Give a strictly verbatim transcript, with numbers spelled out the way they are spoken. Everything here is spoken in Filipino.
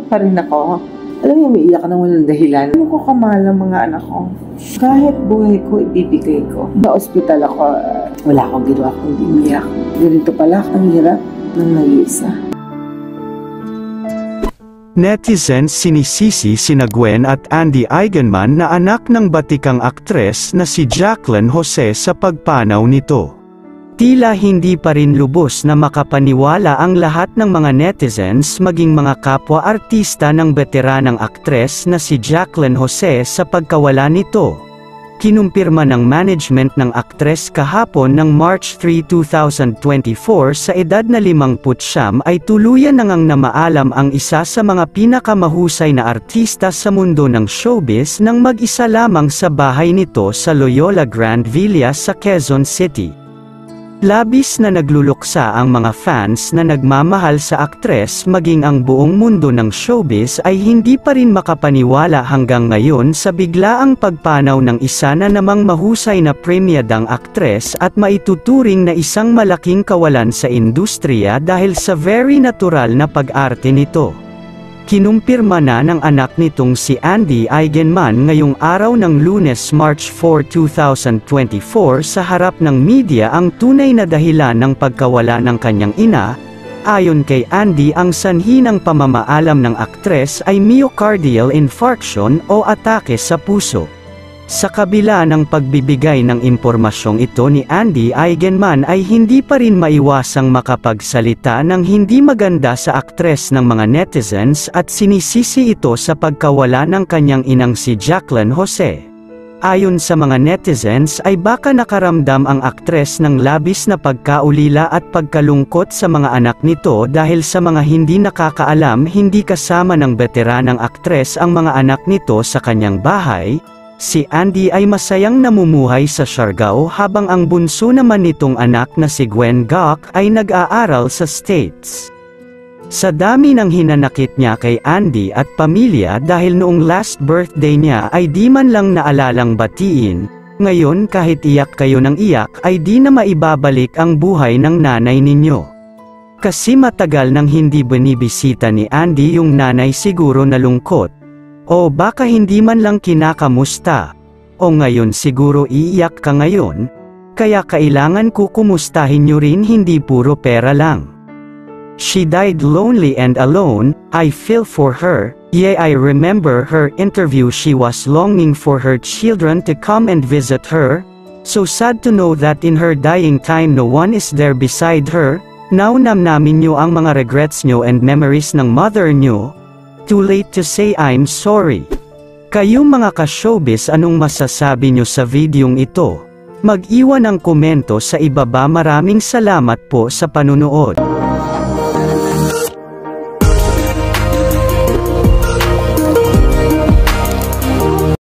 pa rin ako. Alam mo, umiiyak na walang dahilan. Ano ko kamalang mga anak ko? Kahit buhay ko, ibibigay ko. Sa ospital ako, wala akong ginawa kundi umiyak. Ganito pala, ang hirap ng nag-iisa. Netizens sinisisi sina Gwen at Andy Eigenman na anak ng batikang aktres na si Jacqueline Jose sa pagpanaw nito. Tila hindi pa rin lubos na makapaniwala ang lahat ng mga netizens maging mga kapwa-artista ng beteranang aktres na si Jacqueline Jose sa pagkawala nito. Kinumpirma ng management ng aktres kahapon ng March three, two thousand twenty-four sa edad na limangput siyam ay tuluyan na ngang namaalam ang isa sa mga pinakamahusay na artista sa mundo ng showbiz nang mag-isa lamang sa bahay nito sa Loyola Grand Villa sa Quezon City. Labis na nagluluksa ang mga fans na nagmamahal sa aktres maging ang buong mundo ng showbiz ay hindi pa rin makapaniwala hanggang ngayon sa biglaang pagpanaw ng isa na namang mahusay na premyadang aktres at maituturing na isang malaking kawalan sa industriya dahil sa very natural na pag-arte nito. Kinumpirma na ng anak nitong si Andy Eigenman ngayong araw ng Lunes March four, two thousand twenty-four sa harap ng media ang tunay na dahilan ng pagkawala ng kanyang ina. Ayon kay Andy, ang sanhi ng pamamaalam ng aktres ay myocardial infarction o atake sa puso. Sa kabila ng pagbibigay ng impormasyong ito ni Andy Eigenman ay hindi pa rin maiwasang makapagsalita ng hindi maganda sa aktres ng mga netizens at sinisisi ito sa pagkawala ng kanyang inang si Jacqueline Jose. Ayon sa mga netizens ay baka nakaramdam ang aktres ng labis na pagkaulila at pagkalungkot sa mga anak nito dahil sa mga hindi nakakaalam hindi kasama ng beteranang aktres ang mga anak nito sa kanyang bahay. Si Andy ay masayang namumuhay sa Siargao habang ang bunso naman nitong anak na si Gwen Gok ay nag-aaral sa States. Sa dami ng hinanakit niya kay Andy at pamilya dahil noong last birthday niya ay di man lang naalalang batiin, ngayon kahit iyak kayo ng iyak ay di na maibabalik ang buhay ng nanay ninyo. Kasi matagal nang hindi binibisita ni Andy yung nanay, siguro nalungkot. O baka hindi man lang kinakamusta. O ngayon siguro iiyak ka ngayon. Kaya kailangan ko kumustahin nyo rin, hindi puro pera lang. She died lonely and alone. I feel for her. Yeah, I remember her interview. She was longing for her children to come and visit her. So sad to know that in her dying time no one is there beside her. Now namnamin nyo ang mga regrets nyo and memories ng mother nyo. Too late to say I'm sorry. Kayong mga ka-showbiz, anong masasabi nyo sa videong ito? Mag-iwan ng komento sa ibaba. Maraming salamat po sa panunood.